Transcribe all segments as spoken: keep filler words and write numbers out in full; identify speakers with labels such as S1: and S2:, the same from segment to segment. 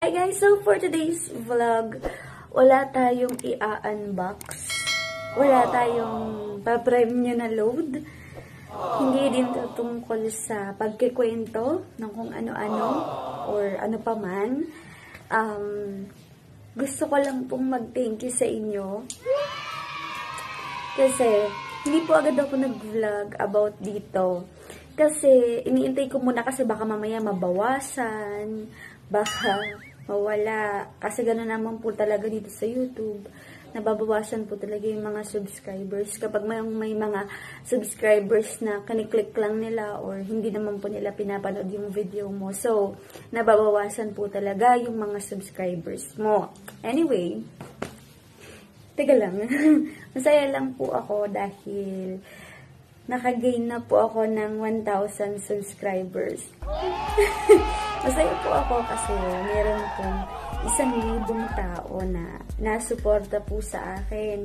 S1: Hi guys! So for today's vlog, wala tayong i-unbox. Wala tayong pa-prime na load. Hindi din ito tungkol sa pagkikwento ng kung ano-ano or ano pa man. Um, gusto ko lang pong mag-thank you sa inyo. Kasi hindi po agad ako nag-vlog about dito. Kasi iniintay ko muna kasi baka mamaya mabawasan, baka mawala. Kasi gano'n naman po talaga dito sa YouTube. Nababawasan po talaga yung mga subscribers. Kapag may, may mga subscribers na kaniklik lang nila or hindi naman po nila pinapanood yung video mo. So, nababawasan po talaga yung mga subscribers mo. Anyway, teka lang. Masaya lang po ako dahil nakagain na po ako ng one thousand subscribers. Masaya po ako kasi meron pong isang libong tao na nasuporta po sa akin.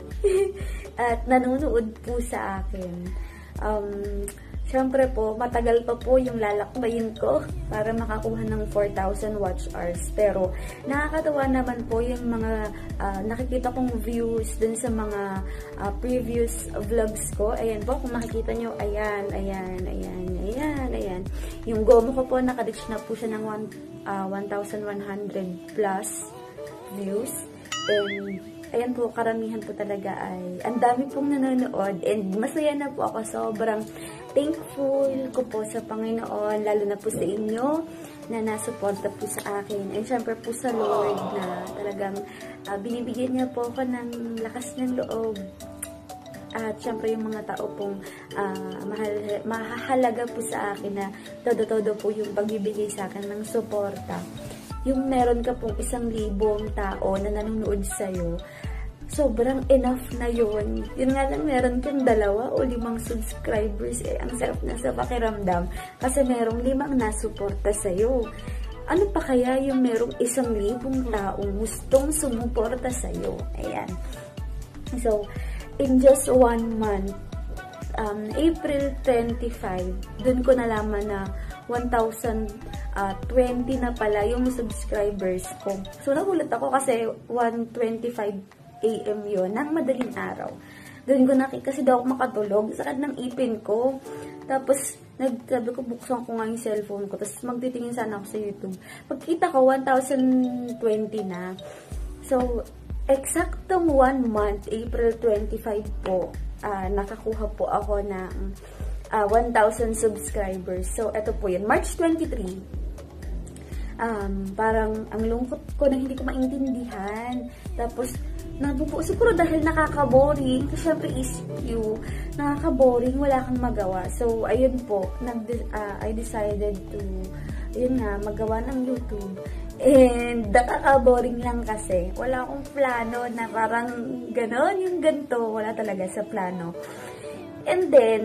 S1: At nanonood po sa akin. Um, Siyempre po, matagal pa po yung lalakbayin ko para makakuha ng four thousand watch hours. Pero nakakatawa naman po yung mga uh, nakikita kong views dun sa mga uh, previous vlogs ko. Ayan po, kung makikita nyo, ayan, ayan, ayan, ayan, ayan. Yung gomo ko po, nakareach na po siya ng one thousand one hundred plus views. And ayan po, karamihan po talaga ay ang dami pong nanonood and masaya na po ako. Sobrang thankful ko po sa Panginoon, lalo na po sa inyo na nasuporta po sa akin. And syempre po sa Lord na talagang uh, binibigyan niya po ako ng lakas ng loob. At syempre yung mga tao pong uh, mahal, mahahalaga po sa akin na todo-todo po yung pagbibigay sa akin ng suporta. Yung meron ka pong isang libong tao na nanonood sa'yo, sobrang enough na yun. Yun nga lang, meron kang dalawa o limang subscribers, eh, ang sarap na sa pakiramdam. Kasi merong limang nasuporta sa'yo. Ano pa kaya yung merong isang libong taong gustong sumuporta sa'yo? Ayan. So, in just one month, um, April twenty-five, dun ko nalaman na one thousand twenty na pala yung subscribers ko. So, nagulat ako kasi one twenty-five A M yun, ng madaling araw. Doon ko nakita, kasi daw ako makatulog, sakit ng ipin ko. Tapos, nagsabi ko, buksan ko nga yung cellphone ko. Tapos, magtitingin sana ako sa YouTube. Pagkita ko, one thousand twenty na. So, eksaktong one month, April twenty-five po, uh, nakakuha po ako ng uh, one thousand subscribers. So, eto po yun. March twenty-three. Um, parang ang lungkot ko na hindi ko maintindihan. Tapos, nabubuo, siguro dahil nakaka-boring, kasi syempre is you, nakaka-boring, wala kang magawa. So, ayun po, nag, uh, I decided to, ayun nga, magawa ng YouTube. And, nakaka-boring lang kasi. Wala akong plano na parang ganon, yung ganito, wala talaga sa plano. And then,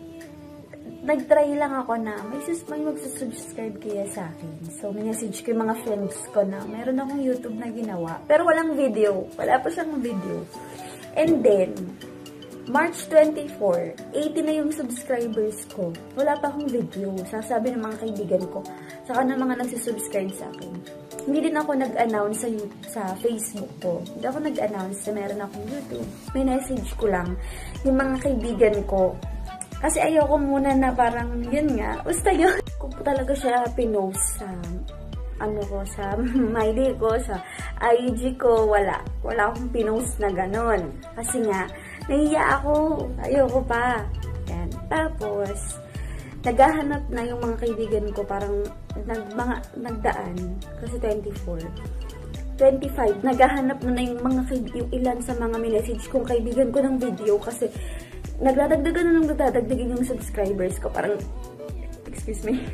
S1: nag-try lang ako na may, may magsusubscribe kaya sa akin. So, minessage ko yung mga friends ko na meron akong YouTube na ginawa. Pero walang video. Wala pa siyang video. And then, March twenty-fourth, eighty na yung subscribers ko. Wala pa akong video. Sasabi ng mga kaibigan ko. Saka ng mga nagsusubscribe sa akin. Hindi din ako nag-announce sa, sa Facebook ko. Hindi ako nag-announce na meron akong YouTube. May message ko lang yung mga kaibigan ko. Kasi ayoko muna na parang, yun nga, basta yun. Kung talaga siya pinost sa, ano ko, sa my day ko, sa I G ko, wala. Wala akong pinost na ganon. Kasi nga, nahiya ako. Ayoko pa. Yan. Tapos, naghahanap na yung mga kaibigan ko, parang, nag, mga, nagdaan. Kasi twenty-four. twenty-five, naghahanap na na yung mga kaibigan, yung ilan sa mga minessage kong kaibigan ko ng video. Kasi, nagdadagdagan na nung nagdadagdagan yung subscribers ko. Parang, excuse me.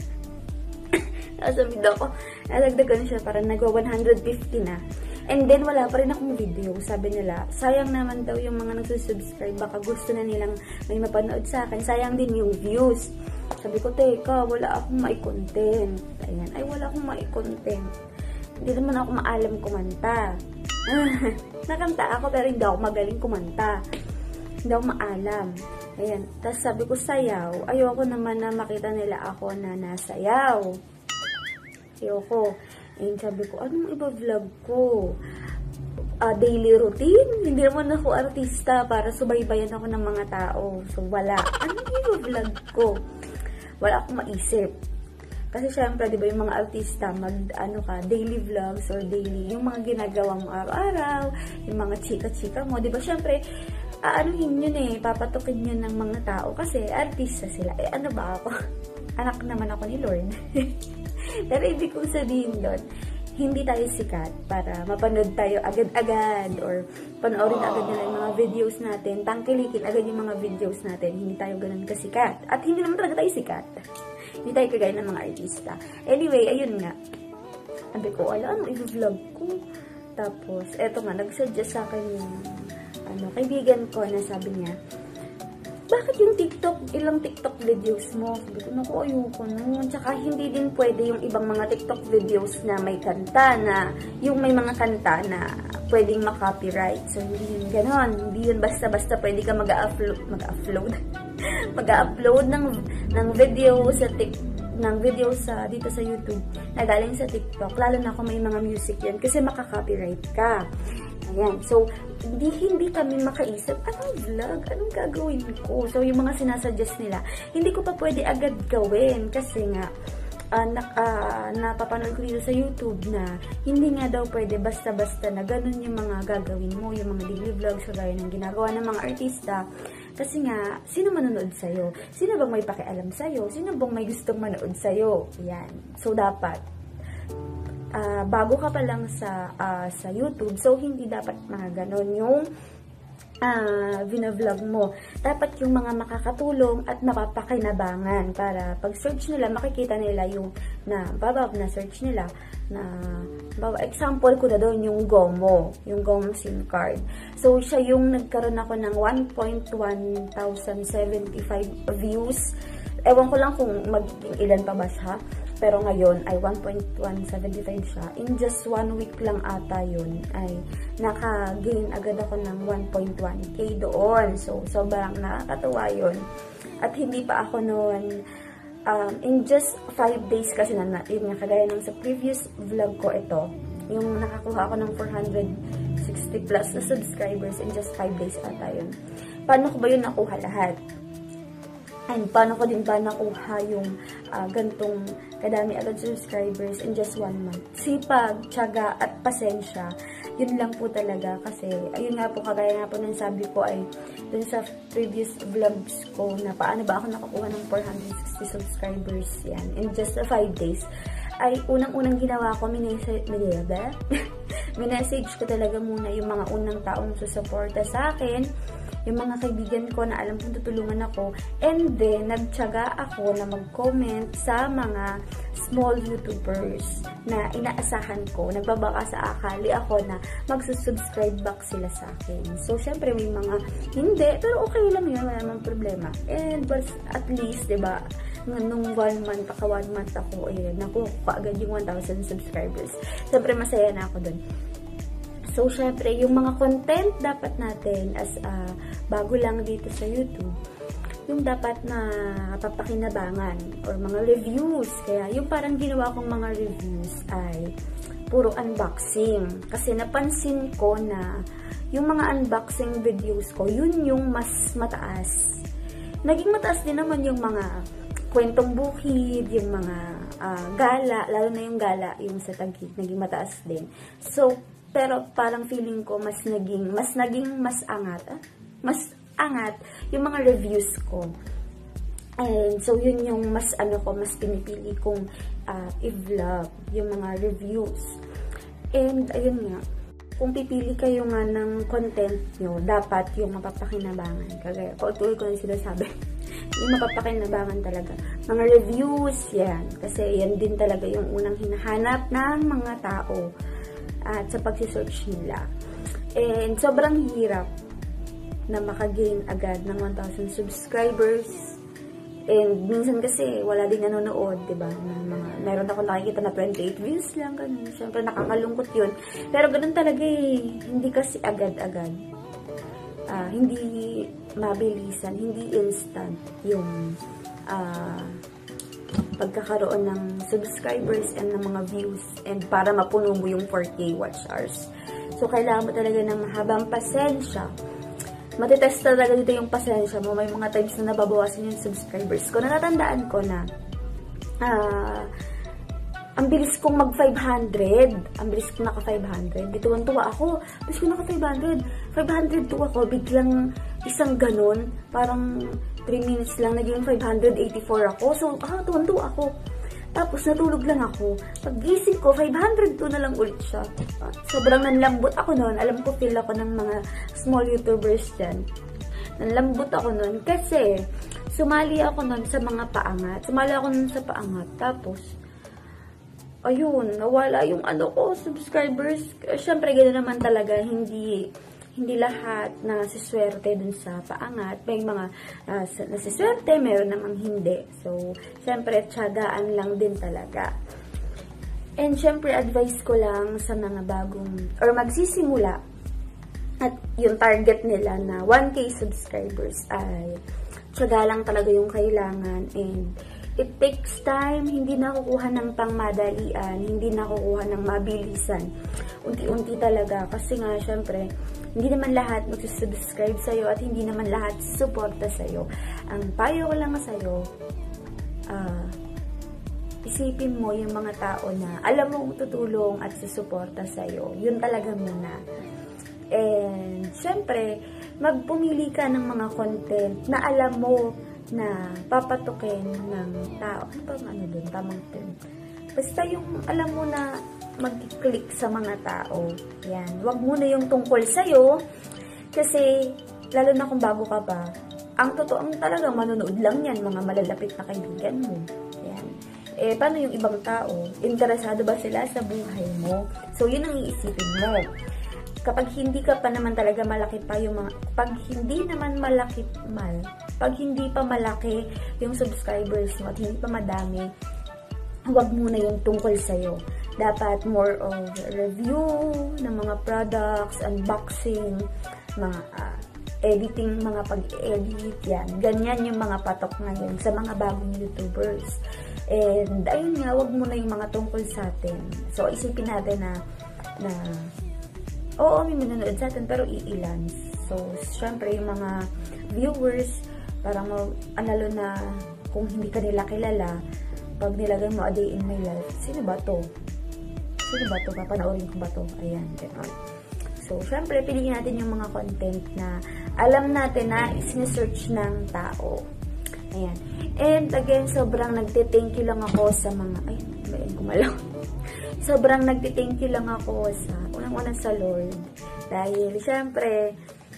S1: Nasabi daw ko, nagdadagdagan siya. Parang nagwa one hundred fifty na. And then, wala pa rin akong video. Sabi nila, sayang naman daw yung mga nagsusubscribe. Baka gusto na nilang may mapanood sa akin. Sayang din yung views. Sabi ko, teka, wala akong mai-content. Ayan, ay wala akong mai-content. Hindi naman ako maalam kumanta. Nakanta ako pero hindi ako magaling kumanta. Hindi ako maalam. Ayan. Tapos sabi ko, sayaw. Ayoko naman na makita nila ako na nasayaw. Ayoko. And sabi ko, anong iba-vlog ko? Uh, daily routine? Hindi naman ako artista para subaybayan ako ng mga tao. So, wala. Anong iba-vlog ko? Wala akong maisip. Kasi syempre, di ba, yung mga artista, mag, ano ka, daily vlogs or daily, yung mga ginagawa mo araw-araw, yung mga chika-chika mo, di ba, syempre, aanuhin yun eh, papatukin yun ng mga tao kasi artista sila. Eh, ano ba ako? Anak naman ako ni Lord. Pero ibig kong sabihin doon, hindi tayo sikat para mapanood tayo agad-agad or panoorin agad nila yung mga videos natin, tangkilikin agad yung mga videos natin. Hindi tayo ganun kasikat. At hindi naman talaga tayo sikat. Hindi tayo kagaya ng mga artista. Anyway, ayun nga. Sabi ko, ala, anong i-vlog ko? Tapos, eto nga, nag-suggest sa akin yung ano, kaibigan ko na sabi niya, bakit yung TikTok, ilang TikTok videos mo? Sabi ko, naku, ayoko nun. Tsaka hindi din pwede yung ibang mga TikTok videos na may kanta na, yung may mga kanta na pwedeng makopyright. So, hindi yun ganon. Hindi yun basta-basta pwede ka mag-upload, mag-upload, mag-upload ng, ng video sa TikTok, ng video sa, dito sa YouTube, na galing sa TikTok. Lalo na kung may mga music yan, kasi makaka-copyright ka. Ayan. So, hindi, hindi kami makaisip, anong vlog? Anong gagawin ko? So, yung mga sinasuggest nila, hindi ko pa pwede agad gawin. Kasi nga, uh, na, uh, napapanood ko dito sa YouTube na hindi nga daw pwede basta-basta na ganun yung mga gagawin mo, yung mga daily vlogs, kagaya ng ginagawa ng mga artista. Kasi nga, sino manonood sa'yo? Sino bang may pakialam sa'yo? Sino bang may gustong manood sa'yo? Yan. So, dapat, Uh, bago ka pa lang sa uh, sa YouTube, so hindi dapat mga ganon yung uh, vina-vlog mo. Dapat yung mga makakatulong at mapapakinabangan para pag search nila, makikita nila yung na babab na search nila na baba, example ko na doon yung GOMO, yung GOMO SIM card. So siya yung nagkaroon ako ng one point one thousand seventy-five views. Ewan ko lang kung magiging ilan pa ba siya. Pero ngayon ay one point one seven five siya. In just one week lang ata yun ay naka-gain agad ako ng one point one K doon. So, sobrang nakakatuwa yun. At hindi pa ako noon, um, in just five days kasi na, yun nga, kagaya ng sa previous vlog ko ito, yung nakakuha ako ng four hundred sixty plus na subscribers in just five days ata yun. Paano ko ba yun nakuha lahat? And paano ko din ba nakuha yung uh, gantong kadami agad subscribers in just one month? Sipag, tiyaga, at pasensya. Yun lang po talaga kasi, ayun nga po, kagaya nga po nang sabi ko ay dun sa previous vlogs ko na paano ba ako nakakuha ng four hundred sixty subscribers yan in just uh, five days. Ay unang-unang ginawa ko, minessage, minessage ko talaga muna yung mga unang taong susuporta sa akin, yung mga kaibigan ko na alam kong tutulungan ako, and then nagtiyaga ako na mag-comment sa mga small YouTubers na inaasahan ko, nagbabaka sa akali ako na magsusubscribe back sila sa akin. So, syempre may mga hindi, pero okay lang yun, wala namang problema. And but at least, diba, nung one month, paka one month ako, ayun, nakuha ko agad yung one thousand subscribers. Syempre, masaya na ako dun. So, syempre, yung mga content dapat natin as uh, bago lang dito sa YouTube, yung dapat na papakinabangan or mga reviews. Kaya, yung parang ginawa kong mga reviews ay puro unboxing. Kasi napansin ko na yung mga unboxing videos ko, yun yung mas mataas. Naging mataas din naman yung mga kwentong bukid, yung mga uh, gala, lalo na yung gala, yung sa Taguig, naging mataas din. So, pero parang feeling ko mas naging mas naging mas angat ah? mas angat yung mga reviews ko. And so yun yung mas ano ko mas pinipili kong uh, i-vlog yung mga reviews. And ayun nga, kung pipili kayo nga ng content nyo, dapat yung mapapakinabangan. Kagaya pautuloy ko na sinasabi, yung mapapakinabangan talaga. Mga reviews, yan. Kasi yan din talaga yung unang hinahanap ng mga tao at sa pagsisearch nila. And sobrang hirap na makagain agad ng one thousand subscribers. And minsan kasi wala din nanonood, diba? Mga, meron ako nakikita na twenty-eight views lang, ganun. Siyempre nakakalungkot yun. Pero ganun talaga eh. Hindi kasi agad-agad. Uh, hindi mabilisan, hindi instant yung uh, pagkakaroon ng subscribers and ng mga views and para mapuno mo yung four K watch hours. So, kailangan mo talaga ng mahabang pasensya. Matitest talaga dito yung pasensya mo. May mga times na nababawasan yung subscribers ko. Natatandaan ko na ah, uh, ang bilis kong mag five hundred. Ang bilis kong naka five hundred. Dito tuwa ako. Bilis kong naka five hundred. five hundred two ako. Biglang isang ganun. Parang three minutes lang. Naging five hundred eighty-four ako. So, ah, tuwan-tuwa ako. Tapos, natulog lang ako. Pag-gising ko, five hundred two na lang ulit siya. Sobrang nanlambot ako noon. Alam ko, feel ako ng mga small YouTubers dyan. Nanlambot ako noon. Kasi, sumali ako noon sa mga paangat. Sumali ako noon sa paangat. Tapos, ayun, nawala yung ano ko, subscribers. Siyempre, gano'n naman talaga, hindi hindi lahat na nasiswerte dun sa paangat. May mga uh, nasiswerte, meron namang hindi. So, siyempre, tiyagaan lang din talaga. And siyempre, advice ko lang sa mga bagong, or magsisimula, at yung target nila na one K subscribers ay tiyaga lang talaga yung kailangan. And it takes time, hindi nakukuha ng pangmadalian, hindi nakukuha ng mabilisan. Unti-unti talaga. Kasi nga, syempre, hindi naman lahat magsisubscribe sa'yo at hindi naman lahat suporta sa'yo. Ang payo ko lang sa'yo, uh, isipin mo yung mga tao na alam mong tutulong at susuporta sa'yo. Yun talaga muna. And, syempre, magpumili ka ng mga content na alam mo na papatukin ng tao. Ano ba ano dun? Tamang term. Basta yung alam mo na mag-click sa mga tao. Yan. Wag muna yung tungkol sa'yo. Kasi, lalo na kung bago ka pa, ang totoong talagang manonood lang yan, mga malalapit na kaibigan mo. Yan. Eh, paano yung ibang tao? Interesado ba sila sa buhay mo? So, yun ang iisipin mo. Kapag hindi ka pa naman talaga malaki pa yung mga, pag hindi naman malaki, mal, pag hindi pa malaki yung subscribers mo at hindi pa madami, huwag muna yung tungkol sa'yo. Dapat more of review ng mga products, unboxing, mga uh, editing, mga pag-edit, yan. Ganyan yung mga patok ngayon sa mga bagong YouTubers. And, ayun nga, huwag muna yung mga tungkol sa atin. So, isipin natin na, na, oo, may manonood sa atin, pero iilan. So, syempre, yung mga viewers, parang, lalo na, kung hindi ka nila kilala, pag nilagay mo a day in my life, sino ba to? Sino ba to? Papanoorin ko ba to? Ayan, gano'n. So, syempre, piliin natin yung mga content na alam natin na isinesearch ng tao. Ayan. And, again, sobrang nagte-thank you lang ako sa mga, ay, bayan ko malaw. Sobrang nagte-thank you lang ako sa, unang-unang sa Lord. Dahil, syempre,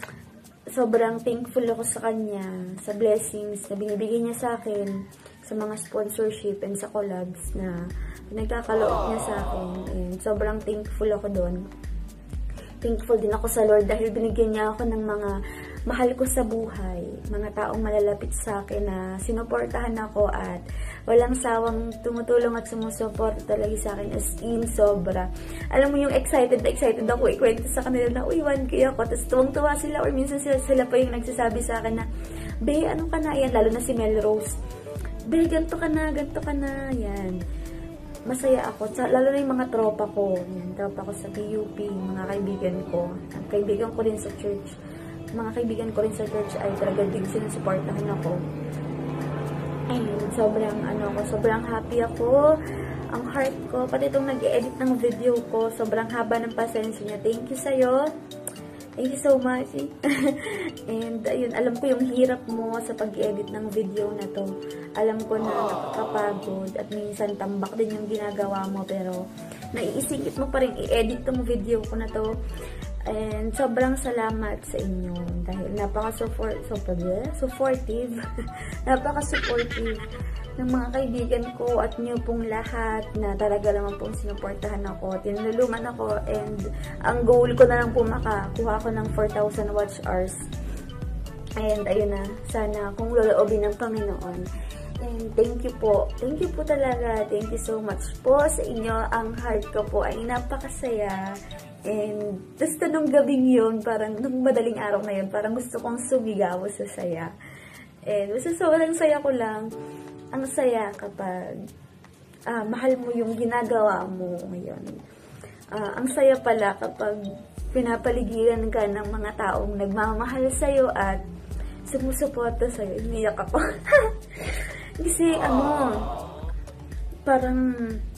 S1: sobrang thankful ako sa Kanya, sa blessings na binibigay niya sa akin, sa mga sponsorship and sa collabs na pinagkakaloob niya sa akin. And sobrang thankful ako doon. Thankful din ako sa Lord dahil binigyan niya ako ng mga mahal ko sa buhay. Mga taong malalapit sa akin na sinuportahan ako at walang sawang tumutulong at sumusuporta talaga sa akin as in sobra. Alam mo yung excited na excited ako ikwento sa kanila na uy, one K ako. Tapos tuwang-tuwa sila or minsan sila, sila pa yung nagsasabi sa akin na be, ano ka na yan? Lalo na si Melrose. Be, ganto ka na, ganto ka na. Yan. Masaya ako. Lalo na yung mga tropa ko. Yan, tropa ko sa P U P, mga kaibigan ko. Ang kaibigan ko rin sa church. Mga kaibigan ko rin sa church ay talaga din sinusuportahan ako. Ayun, sobrang ano ako, sobrang happy ako. Ang heart ko, pati itong nag-edit ng video ko, sobrang haba ng pasensya niya. Thank you sa'yo. Thank you so much. And, ayun, alam ko yung hirap mo sa pag-edit ng video na to. Alam ko na nakakapagod at minsan tambak din yung ginagawa mo, pero naiisingit mo pa rin i-edit tong video ko na to. And sobrang salamat sa inyo dahil napaka-supportive, napaka-supportive ng mga kaibigan ko at niyo pong lahat na talaga naman pong sinuportahan ako, tinulungan ako, and ang goal ko na lang po makakuha ko ng four thousand watch hours. And ayun na, sana kung loloobin ng Panginoon. And thank you po. Thank you po talaga. Thank you so much po sa inyo. Ang heart ko po ay napakasaya. And gusto nung gabing yun, parang nung madaling araw na yun, parang gusto kong sumigaw sa saya. And basta sobrang saya ko lang. ang saya kapag uh, mahal mo yung ginagawa mo ngayon. Uh, ang saya pala kapag pinapaligiran ka ng mga taong nagmamahal sa'yo at sumusuporta sa'yo. Iniyak ako. Kasi ano, parang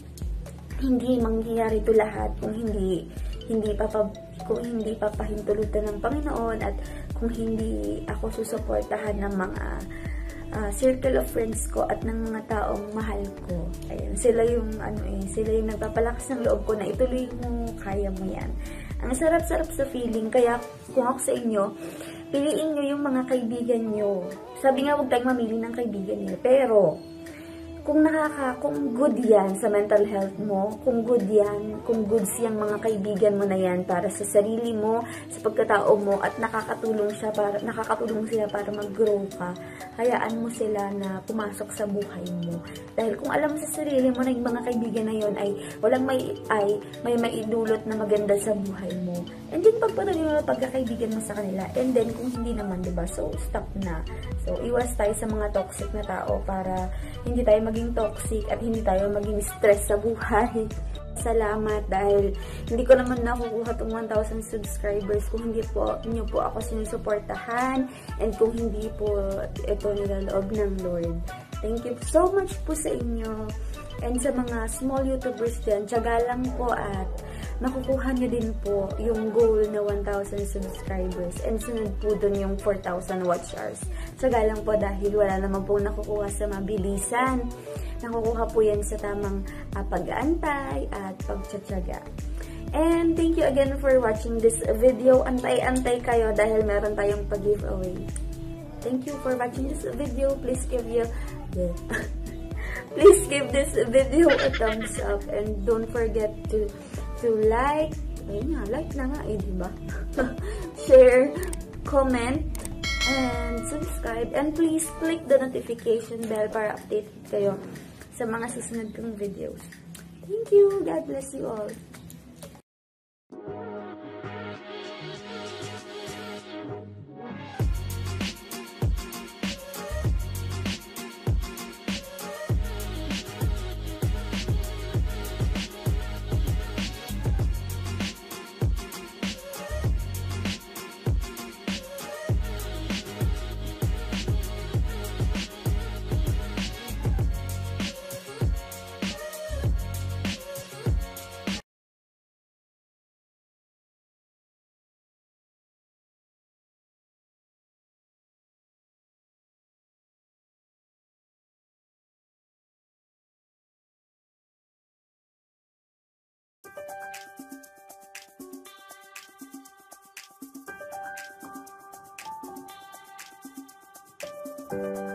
S1: hindi mangyayari ito lahat kung hindi hindi papa, kung hindi papahintulutan ng Panginoon at kung hindi ako susuportahan ng mga uh, circle of friends ko at ng mga taong mahal ko. Ayun, sila yung ano eh, sila yung nagpapalakas ng loob ko na ituloy mo, kaya mo yan. Ang sarap-sarap sa feeling, kaya kung ako sa inyo, piliin nyo yung mga kaibigan nyo. Sabi nga, huwag tayong mamili ng kaibigan nyo, pero kung nakaka, kung good yan sa mental health mo, kung good yan, kung good siyang mga kaibigan mo na yan para sa sarili mo, sa pagkatao mo, at nakakatulong siya para, nakakatulong sila para mag-grow ka, hayaan mo sila na pumasok sa buhay mo. Dahil kung alam mo sa sarili mo na yung mga kaibigan na yon ay walang may, ay, may maidulot na maganda sa buhay mo, and then pagpatuloy mo pagkakaibigan mo sa kanila, and then kung hindi naman, diba, so stop na. So, iwas tayo sa mga toxic na tao para hindi tayo maging toxic at hindi tayo maging stress sa buhay. Salamat dahil hindi ko naman nakukuha itong one thousand subscribers kung hindi po niyo po ako sinusuportahan and kung hindi po ito nilaloob ng Lord. Thank you so much po sa inyo. And sa mga small YouTubers dyan, tiyaga lang po at makukuha nyo din po yung goal na one thousand subscribers. And sunod po dun yung four thousand watch hours. Tiyaga lang po dahil wala naman po nakukuha sa mabilisan. Nakukuha po yan sa tamang uh, pag-aantay at pagtsatsaga. And thank you again for watching this video. Antay-antay kayo dahil meron tayong pag-giveaway. Thank you for watching this video. Please give you... Yeah. Please give this video a thumbs up and don't forget to to like, ayun nga, like na nga eh, diba? Share, comment, and subscribe. And please click the notification bell para update kayo sa mga susunod kong videos. Thank you. God bless you all. Thank you.